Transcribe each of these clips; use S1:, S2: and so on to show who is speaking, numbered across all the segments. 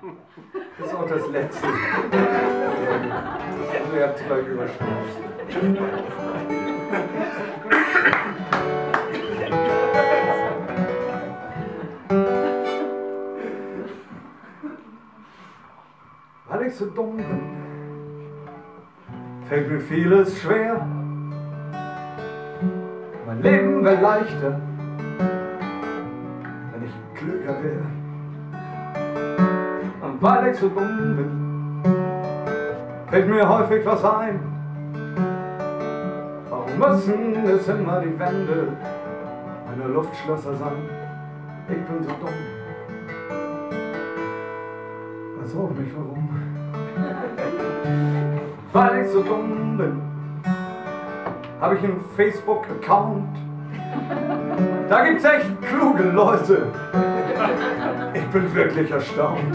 S1: Das ist auch das Letzte. Ihr habt es gleich überstanden. Weil ich so dumm bin, fällt mir vieles schwer. Mein Leben wäre leichter, wenn ich klüger wäre. Und weil ich so dumm bin, fällt mir häufig was ein. Warum müssen es immer die Wände meiner Luftschlösser sein? Ich bin so dumm. Frag mich warum. Weil ich so dumm bin, habe ich einen Facebook-Account. Da gibt's echt kluge Leute. Ich bin wirklich erstaunt.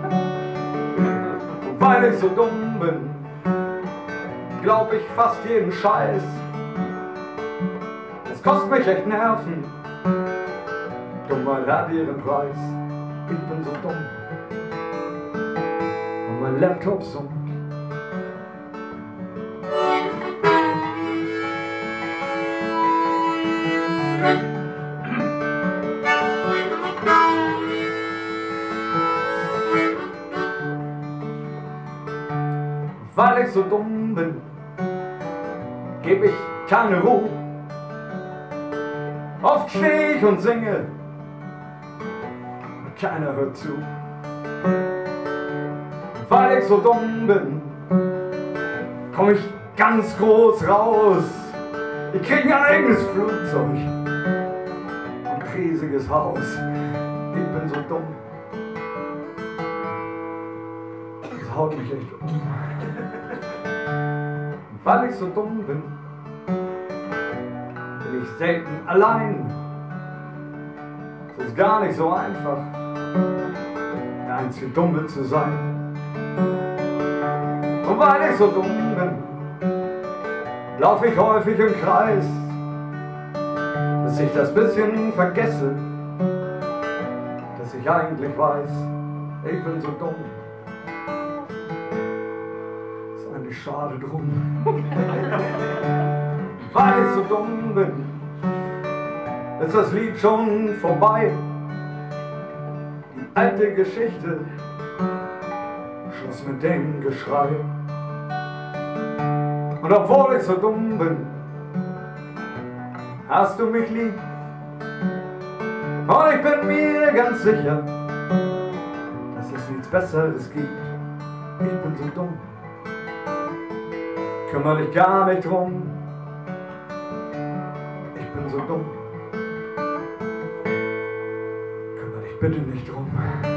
S1: Und weil ich so dumm bin, glaub ich fast jeden Scheiß. Das kostet mich echt Nerven. Dummheit hat ihren Preis. Ich bin so dumm. Und mein Laptop summt. Weil ich so dumm bin, geb ich keine Ruhe. Oft steh ich und singe, und keiner hört zu. Weil ich so dumm bin, komm ich ganz groß raus. Ich krieg ein eigenes Flugzeug und ein riesiges Haus. Ich bin so dumm. Das haut mich echt um. Weil ich so dumm bin ich selten allein. Es ist gar nicht so einfach, der einzige Dumme zu sein. Und weil ich so dumm bin, lauf ich häufig im Kreis, bis ich das bisschen vergesse, dass ich eigentlich weiß, ich bin so dumm. Ist eigentlich schade drum. Weil ich so dumm bin, ist das Lied schon vorbei. Die alte Geschichte, Schluss mit dem Geschrei. Und obwohl ich so dumm bin, hast du mich lieb. Und ich bin mir ganz sicher, dass es nichts Besseres gibt. Ich bin so dumm, kümmere dich gar nicht drum. Ich bin so dumm, kümmere dich bitte nicht drum.